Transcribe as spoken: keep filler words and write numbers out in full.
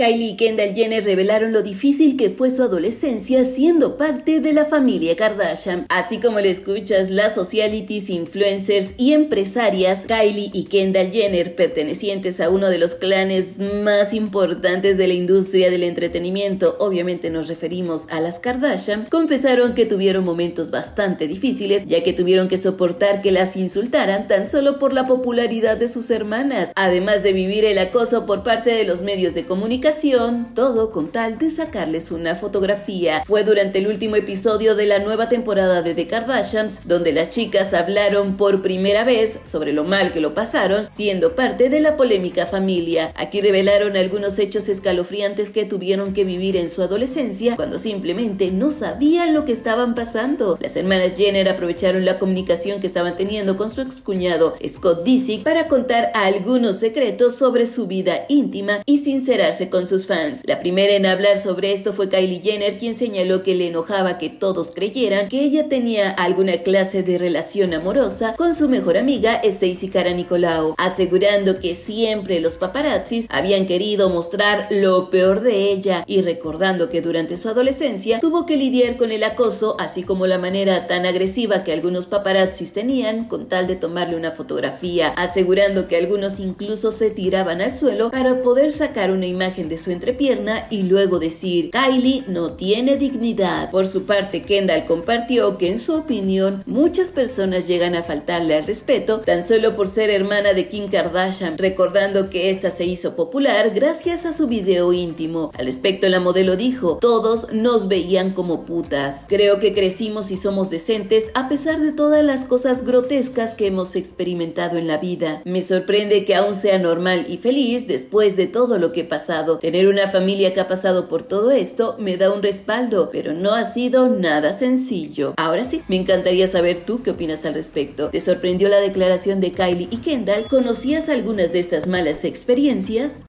Kylie y Kendall Jenner revelaron lo difícil que fue su adolescencia siendo parte de la familia Kardashian. Así como lo escuchas, las socialities, influencers y empresarias Kylie y Kendall Jenner, pertenecientes a uno de los clanes más importantes de la industria del entretenimiento, obviamente nos referimos a las Kardashian, confesaron que tuvieron momentos bastante difíciles, ya que tuvieron que soportar que las insultaran tan solo por la popularidad de sus hermanas, además de vivir el acoso por parte de los medios de comunicación, todo con tal de sacarles una fotografía. Fue durante el último episodio de la nueva temporada de The Kardashians donde las chicas hablaron por primera vez sobre lo mal que lo pasaron siendo parte de la polémica familia. Aquí revelaron algunos hechos escalofriantes que tuvieron que vivir en su adolescencia cuando simplemente no sabían lo que estaban pasando. Las hermanas Jenner aprovecharon la comunicación que estaban teniendo con su excuñado Scott Disick para contar algunos secretos sobre su vida íntima y sincerarse con sus fans. La primera en hablar sobre esto fue Kylie Jenner, quien señaló que le enojaba que todos creyeran que ella tenía alguna clase de relación amorosa con su mejor amiga Stacey Caranicolao, asegurando que siempre los paparazzis habían querido mostrar lo peor de ella y recordando que durante su adolescencia tuvo que lidiar con el acoso, así como la manera tan agresiva que algunos paparazzis tenían con tal de tomarle una fotografía, asegurando que algunos incluso se tiraban al suelo para poder sacar una imagen de su entrepierna y luego decir: Kylie no tiene dignidad. Por su parte, Kendall compartió que en su opinión muchas personas llegan a faltarle al respeto tan solo por ser hermana de Kim Kardashian, recordando que esta se hizo popular gracias a su video íntimo. Al respecto, la modelo dijo: todos nos veían como putas. Creo que crecimos y somos decentes a pesar de todas las cosas grotescas que hemos experimentado en la vida. Me sorprende que aún sea normal y feliz después de todo lo que he pasado. Tener una familia que ha pasado por todo esto me da un respaldo, pero no ha sido nada sencillo. Ahora sí, me encantaría saber tú qué opinas al respecto. ¿Te sorprendió la declaración de Kylie y Kendall? ¿Conocías algunas de estas malas experiencias?